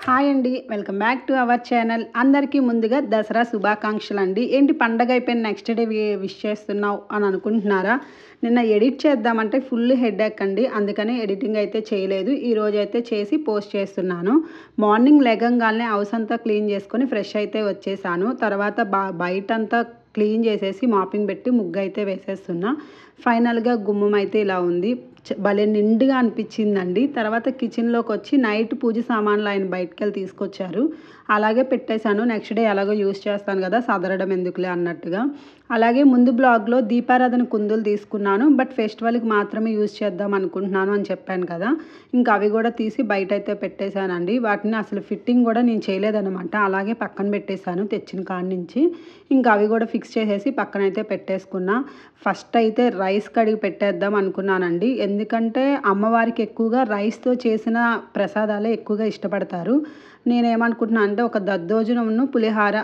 Hi అండి, welcome back to our channel. అందరికీ ముందుగా దసరా శుభాకాంక్షలు అండి. ఏంటి పండగ అయిపోయిన నెక్స్ట్ డే విష్ చేస్తున్నావు అని అనుకుంటున్నారా? నిన్న ఎడిట్ చేద్దామంటే ఫుల్ హెడేక్ అండి, అందుకని ఎడిటింగ్ అయితే చేయలేదు. ఈరోజు అయితే చేసి పోస్ట్ చేస్తున్నాను. మార్నింగ్ లెగంగానే హౌస్ అంతా క్లీన్ చేసుకొని ఫ్రెష్ అయితే వచ్చేసాను. తర్వాత బయటంతా క్లీన్ చేసేసి మాపింగ్ పెట్టి ముగ్గు అయితే వేసేస్తున్నా. ఫైనల్గా గుమ్మం అయితే ఇలా ఉంది. భలే నిండుగా అనిపించిందండి. తర్వాత కిచెన్లోకి వచ్చి నైట్ పూజ సామాన్లు ఆయన బయటకు వెళ్ళి తీసుకొచ్చారు, అలాగే పెట్టేశాను. నెక్స్ట్ డే ఎలాగో యూస్ చేస్తాను కదా, సదరడం ఎందుకులే అన్నట్టుగా. అలాగే ముందు బ్లాగ్లో దీపారాధన కుందులు తీసుకున్నాను, బట్ ఫెస్టివల్కి మాత్రమే యూజ్ చేద్దాం అనుకుంటున్నాను అని చెప్పాను కదా. ఇంకా అవి కూడా తీసి బయట అయితే పెట్టేశానండి. వాటిని అసలు ఫిట్టింగ్ కూడా నేను చేయలేదన్నమాట, అలాగే పక్కన పెట్టేశాను తెచ్చిన కాడి నుంచి. ఇంకా అవి కూడా ఫిక్స్ చేసేసి పక్కన అయితే పెట్టేసుకున్నా. ఫస్ట్ అయితే రైస్ కడిగి పెట్టేద్దాం అనుకున్నానండి, ఎందుకంటే అమ్మవారికి ఎక్కువగా రైస్తో చేసిన ప్రసాదాలే ఎక్కువగా ఇష్టపడతారు. నేనేమనుకుంటున్నాను అంటే ఒక దద్దోజనమును పులిహార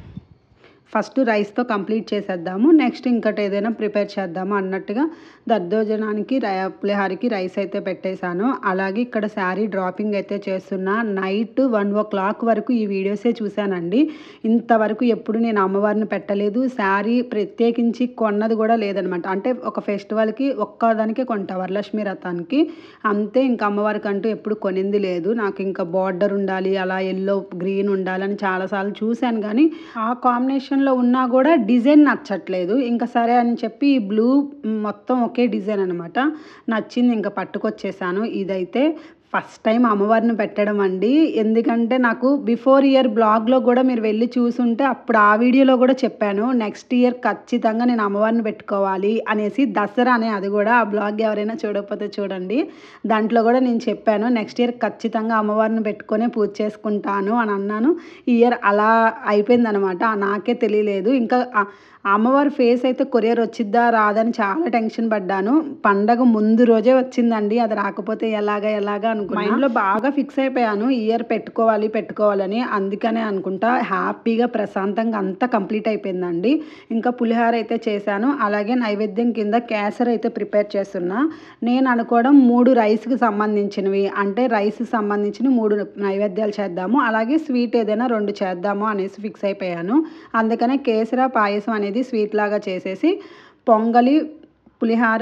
ఫస్ట్ రైస్తో కంప్లీట్ చేసేద్దాము, నెక్స్ట్ ఇంకటి ఏదైనా ప్రిపేర్ చేద్దాము అన్నట్టుగా దద్దోజనానికి పులిహారకి రైస్ అయితే పెట్టేశాను. అలాగే ఇక్కడ శారీ డ్రాపింగ్ అయితే చేస్తున్నా. నైట్ 1 o'clock వరకు ఈ వీడియోసే చూశానండి. ఇంతవరకు ఎప్పుడు నేను అమ్మవారిని పెట్టలేదు. శారీ ప్రత్యేకించి కొన్నది కూడా లేదనమాట. అంటే ఒక ఫెస్టివల్కి ఒక్కదానికే కొంటా, వరలక్ష్మి రథానికి అంతే. ఇంకా అమ్మవారికి అంటూ ఎప్పుడు కొనింది లేదు. నాకు ఇంకా బార్డర్ ఉండాలి, అలా ఎల్లో గ్రీన్ ఉండాలని చాలాసార్లు చూశాను, కానీ ఆ కాంబినేషన్లో ఉన్నా కూడా డిజైన్ నచ్చట్లేదు. ఇంకా సరే అని చెప్పి ఈ బ్లూ మొత్తం ఒకే డిజైన్ అనమాట నచ్చింది, ఇంకా పట్టుకొచ్చేసాను. ఇదైతే ఫస్ట్ టైం అమ్మవారిని పెట్టడం అండి. ఎందుకంటే నాకు బిఫోర్ ఇయర్ బ్లాగ్లో కూడా మీరు వెళ్ళి చూసుంటే అప్పుడు ఆ వీడియోలో కూడా చెప్పాను, నెక్స్ట్ ఇయర్ ఖచ్చితంగా నేను అమ్మవారిని పెట్టుకోవాలి అనేసి. దసరానే అది కూడా, ఆ బ్లాగ్ ఎవరైనా చూడకపోతే చూడండి. దాంట్లో కూడా నేను చెప్పాను నెక్స్ట్ ఇయర్ ఖచ్చితంగా అమ్మవారిని పెట్టుకొని పూజ చేసుకుంటాను అని అన్నాను. ఈ ఇయర్ అలా అయిపోయిందనమాట, నాకే తెలియలేదు. ఇంకా అమ్మవారి ఫేస్ అయితే కొరియర్ వచ్చిద్దా రాదని చాలా టెన్షన్ పడ్డాను. పండగ ముందు రోజే వచ్చిందండి, అది రాకపోతే ఎలాగా అనుకున్నా. మైండ్లో బాగా ఫిక్స్ అయిపోయాను ఈ ఇయర్ పెట్టుకోవాలని. అందుకనే అనుకుంటా హ్యాపీగా ప్రశాంతంగా అంతా కంప్లీట్ అయిపోయిందండి. ఇంకా పులిహార అయితే చేశాను. అలాగే నైవేద్యం కింద కేసరి అయితే ప్రిపేర్ చేస్తున్నా. నేను అనుకోవడం 3 రైస్కి సంబంధించినవి, అంటే రైస్కి సంబంధించిన 3 నైవేద్యాలు చేద్దాము, అలాగే స్వీట్ ఏదైనా 2 చేద్దాము అనేసి ఫిక్స్ అయిపోయాను. అందుకనే కేసర పాయసం అనేది స్వీట్ లాగా చేసేసి పొంగలి, పులిహార,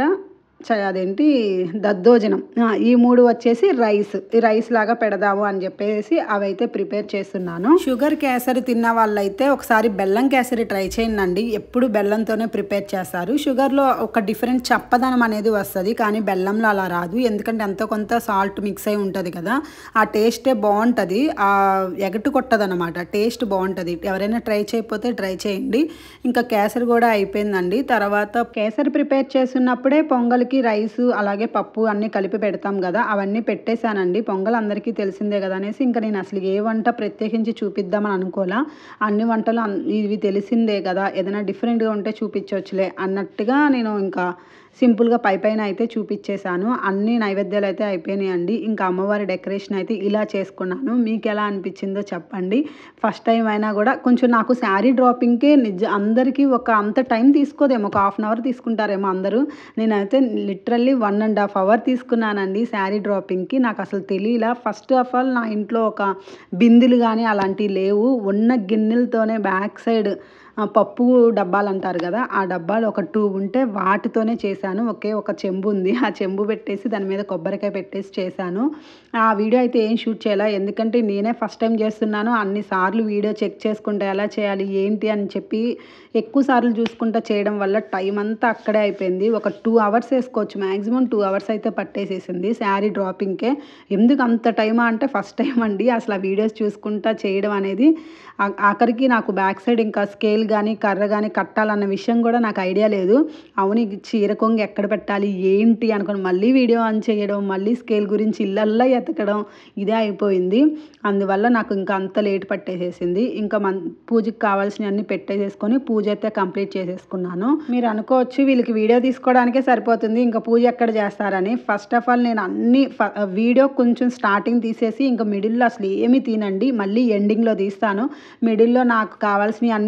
అదేంటి దద్దోజనం, ఈ 3 వచ్చేసి రైస్ లాగా పెడదాము అని చెప్పేసి అవైతే ప్రిపేర్ చేస్తున్నాను. షుగర్ కేసరి తిన్న వాళ్ళైతే ఒకసారి బెల్లం కేసరి ట్రై చేయండి. ఎప్పుడు బెల్లంతోనే ప్రిపేర్ చేస్తారు. షుగర్లో ఒక డిఫరెంట్ చప్పదనం అనేది వస్తుంది, కానీ బెల్లంలో అలా రాదు. ఎందుకంటే ఎంతో కొంత సాల్ట్ మిక్స్ అయి ఉంటుంది కదా, ఆ టేస్టే బాగుంటుంది. ఎగటు కొట్టదనమాట, టేస్ట్ బాగుంటుంది. ఎవరైనా ట్రై చేయకపోతే ట్రై చేయండి. ఇంకా కేసరి కూడా అయిపోయిందండి. తర్వాత కేసరి ప్రిపేర్ చేస్తున్నప్పుడే పొంగల్కి రైస్ అలాగే పప్పు అన్నీ కలిపి పెడతాం కదా, అవన్నీ పెట్టేశానండి. పొంగల్ అందరికీ తెలిసిందే కదా అనేసి ఇంకా నేను అసలు ఏ వంట ప్రత్యేకించి చూపిద్దామని అనుకోలే. అన్ని వంటలు ఇవి తెలిసిందే కదా, ఏదైనా డిఫరెంట్గా ఉంటే చూపించవచ్చులే అన్నట్టుగా నేను ఇంకా సింపుల్గా పైన అయితే చూపించేశాను. అన్ని నైవేద్యాలు అయితే అయిపోయినాయండి. ఇంకా అమ్మవారి డెకరేషన్ అయితే ఇలా చేసుకున్నాను. మీకు ఎలా అనిపించిందో చెప్పండి. ఫస్ట్ టైం అయినా కూడా కొంచెం నాకు శారీ డ్రాపింగ్కే అందరికీ అంత టైం తీసుకోదేమో, ఒక 1/2 hour తీసుకుంటారేమో అందరూ. నేనైతే లిటరల్లీ 1.5 hour తీసుకున్నానండి శారీ డ్రాపింగ్కి. నాకు అసలు తెలియలా. ఫస్ట్ ఆఫ్ ఆల్ నా ఇంట్లో ఒక బిందులు కానీ అలాంటివి లేవు. ఉన్న గిన్నెలతోనే బ్యాక్ సైడ్ పప్పు డబ్బాలు అంటారు కదా, ఆ డబ్బాలు ఒక 2 ఉంటే వాటితోనే చేశాను. ఒక చెంబు ఉంది, ఆ చెంబు పెట్టేసి దాని మీద కొబ్బరికాయ పెట్టేసి చేశాను. ఆ వీడియో అయితే ఏం షూట్ చేయాలా, ఎందుకంటే నేనే ఫస్ట్ టైం చేస్తున్నాను. అన్నిసార్లు వీడియో చెక్ చేసుకుంటే ఎలా చేయాలి ఏంటి అని చెప్పి ఎక్కువ సార్లు చూసుకుంటా చేయడం వల్ల టైం అంతా అక్కడే అయిపోయింది. ఒక 2 hours వేసుకోవచ్చు, మ్యాక్సిమం 2 hours అయితే పట్టేసేసింది శారీ డ్రాపింగ్కే. ఎందుకు అంత టైమా అంటే ఫస్ట్ టైం అండి అసలు ఆ వీడియోస్ చూసుకుంటా చేయడం అనేది. ఆఖరికి నాకు బ్యాక్ సైడ్ ఇంకా స్కేల్ కానీ కర్ర కానీ కట్టాలన్న విషయం కూడా నాకు ఐడియా లేదు. అవును, చీర కొంగు ఎక్కడ పెట్టాలి ఏంటి అనుకుని మళ్ళీ వీడియో ఆన్ చేయడం, మళ్ళీ స్కేల్ గురించి ఇళ్ళల్లా ఎతకడం, ఇదే అయిపోయింది. అందువల్ల నాకు ఇంకా అంత లేట్ పట్టేసేసింది. ఇంకా పూజకి కావాల్సినవన్నీ పెట్టేసేసుకొని పూజ అయితే కంప్లీట్ చేసేసుకున్నాను. మీరు అనుకోవచ్చు వీళ్ళకి వీడియో తీసుకోవడానికే సరిపోతుంది, ఇంకా పూజ ఎక్కడ చేస్తారని. ఫస్ట్ ఆఫ్ ఆల్ నేను వీడియో కొంచెం స్టార్టింగ్ తీసేసి ఇంకా మిడిల్లో అసలు ఏమీ తీనండి, మళ్ళీ ఎండింగ్లో తీస్తాను. మిడిల్లో నాకు కావాల్సినవి అన్నీ నేను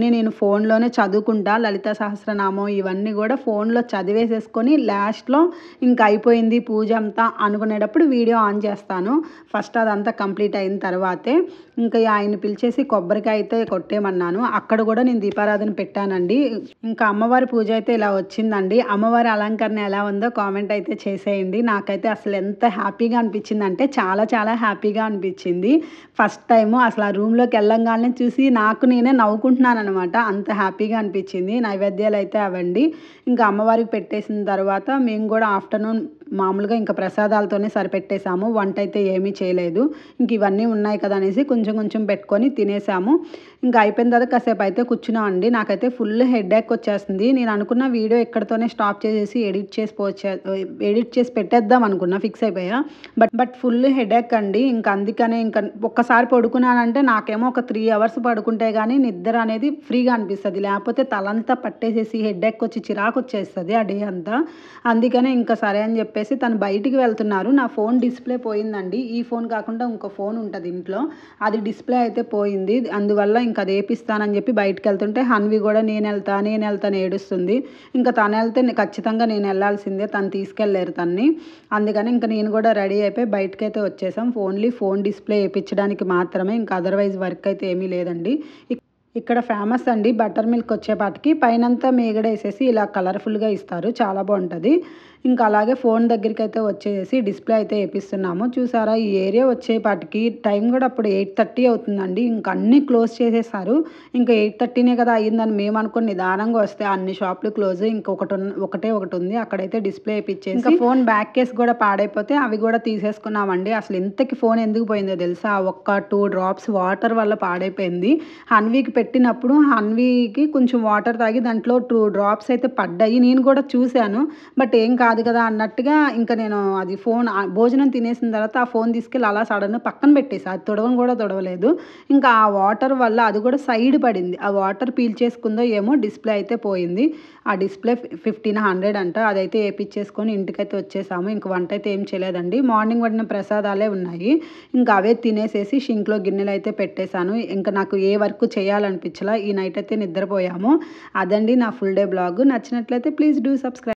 ఫోన్లోనే చదువుకుంటా లలిత సహస్రనామం ఇవన్నీ కూడా ఫోన్లో చదివేసేసుకొని లాస్ట్లో ఇంకా అయిపోయింది పూజ అంతా అనుకునేటప్పుడు వీడియో ఆన్ చేస్తాను. ఫస్ట్ అదంతా కంప్లీట్ అయిన తర్వాతే ఇంకా ఆయన్ని పిలిచేసి కొబ్బరికాయ అయితే కొట్టేమన్నాను. అక్కడ కూడా నేను దీపారాధన పెట్టానండి. ఇంకా అమ్మవారి పూజ అయితే ఇలా వచ్చిందండి. అమ్మవారి అలంకరణ ఎలా ఉందో కామెంట్ అయితే చేసేయండి. నాకైతే అసలు ఎంత హ్యాపీగా అనిపించింది అంటే చాలా చాలా హ్యాపీగా అనిపించింది. ఫస్ట్ టైము అసలు ఆ రూమ్లోకి వెళ్ళంగానే చూసి నాకు నేనే నవ్వుకుంటున్నాను అనమాట. అంత హ్యాపీగా అనిపించింది. నైవేద్యాలు అయితే అవండి. ఇంకా అమ్మవారికి పెట్టేసిన తర్వాత మేము కూడా ఆఫ్టర్నూన్ మామూలుగా ఇంకా ప్రసాదాలతోనే సరిపెట్టేసాము. వంట అయితే ఏమీ చేయలేదు. ఇంక ఇవన్నీ ఉన్నాయి కదా అనేసి కొంచెం కొంచెం పెట్టుకొని తినేసాము. ఇంకా అయిపోయిన తర్వాత కాసేపు అయితే కూర్చున్నామండి. నాకైతే ఫుల్ హెడేక్ వచ్చేస్తుంది. నేను అనుకున్న వీడియో ఇక్కడితోనే స్టాప్ చేసేసి ఎడిట్ చేసి పెట్టేద్దాం అనుకున్నా, ఫిక్స్ అయిపోయా. బట్ ఫుల్ హెడేక్ అండి. ఇంకా అందుకనే ఇంకా ఒక్కసారి పడుకున్నానంటే నాకేమో ఒక 3 అవర్స్ పడుకుంటే కానీ నిద్ర అనేది ఫ్రీగా అనిపిస్తుంది. లేకపోతే తలంతా పట్టేసేసి హెడేక్ వచ్చి చిరాకు వచ్చేస్తుంది ఆ డే అంతా. అందుకనే ఇంకా సరే అని చెప్పేసి తను బయటికి వెళ్తున్నారు. నా ఫోన్ డిస్ప్లే పోయిందండి. ఈ ఫోన్ కాకుండా ఇంకో ఫోన్ ఉంటుంది ఇంట్లో, అది డిస్ప్లే అయితే పోయింది. అందువల్ల ఇంకా అది వేపిస్తానని చెప్పి బయటకు వెళ్తుంటే హన్వి కూడా నేను వెళ్తాను ఏడుస్తుంది. ఇంకా తను వెళ్తే ఖచ్చితంగా నేను వెళ్ళాల్సిందే, తను తీసుకెళ్ళలేరు తన్ని. అందుకని ఇంకా నేను కూడా రెడీ అయిపోయి బయటకైతే వచ్చేసాం. ఓన్లీ ఫోన్ డిస్ప్లే వేయించడానికి మాత్రమే, ఇంకా అదర్వైజ్ వర్క్ అయితే ఏమీ లేదండి. ఇక్కడ ఫేమస్ అండి బటర్ మిల్క్ వచ్చేపాటికి పైనంతా మీగడ వేసేసి ఇలా కలర్ఫుల్గా ఇస్తారు, చాలా బాగుంటుంది. ఇంకా అలాగే ఫోన్ దగ్గరికి అయితే వచ్చేసి డిస్ప్లే అయితే వేపిస్తున్నాము. చూసారా ఈ ఏరియా వచ్చేపాటికి టైం కూడా అప్పుడు 8:30 అవుతుందండి. ఇంకా అన్నీ క్లోజ్ చేసేసారు. ఇంకా 8:30నే కదా అయ్యిందని మేము అనుకుని నిదానంగా వస్తే అన్ని షాపులు క్లోజ్. ఒకటే ఒకటి ఉంది, అక్కడైతే డిస్ప్లే వేయించేసి ఇంకా ఫోన్ బ్యాక్ కేస్ కూడా పాడైపోతే అవి కూడా తీసేసుకున్నామండి. అసలు ఇంతకి ఫోన్ ఎందుకు పోయిందో తెలుసా, 2 డ్రాప్స్ వాటర్ వల్ల పాడైపోయింది. హన్వీకి పెట్టినప్పుడు హన్వీకి కొంచెం వాటర్ తాగి దాంట్లో 2 డ్రాప్స్ అయితే పడ్డాయి. నేను కూడా చూశాను, బట్ ఏం కాదు కదా అన్నట్టుగా ఇంకా నేను అది ఫోన్ భోజనం తినేసిన తర్వాత ఆ ఫోన్ తీసుకెళ్ళి అలా సడన్ పక్కన పెట్టేసి అది తొడవని కూడా తొడవలేదు. ఇంకా ఆ వాటర్ వల్ల అది కూడా సైడ్ పడింది. ఆ వాటర్ పీల్చేసుకుందో ఏమో డిస్ప్లే అయితే పోయింది. ఆ డిస్ప్లే 1500 అంట. అదైతే వేయించేసుకొని ఇంటికైతే వచ్చేసాము. ఇంక వంట అయితే ఏం చేయలేదండి. మార్నింగ్ వండిన ప్రసాదాలే ఉన్నాయి. ఇంకా అవే తినేసేసి షింక్లో గిన్నెలు అయితే పెట్టేశాను. ఇంకా నాకు ఏ వర్క్ చేయాలనిపించలా. ఈ నైట్ అయితే నిద్రపోయాము. అదండి నా ఫుల్ డే బ్లాగ్. నచ్చినట్లయితే ప్లీజ్ డూ సబ్స్క్రైబ్.